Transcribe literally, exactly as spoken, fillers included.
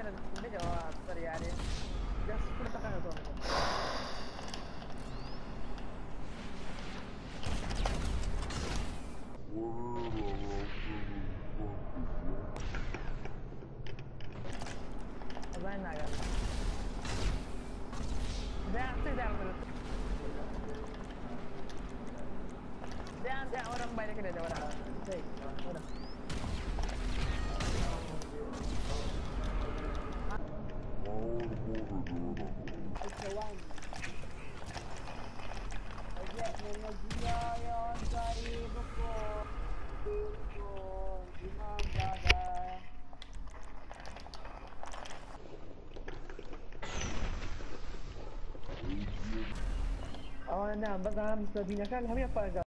kena dia jawab. Sorry ya dia. Just kena tekan tu. Abang nak kan? Dah, saya dah ambil. Dah, dah orang banyak kena dah orang. Baik, orang. Kawan, ajak mengajar yang cari buku, buku Imam Badar. Awak nak bergam sebinakan kami apa agak?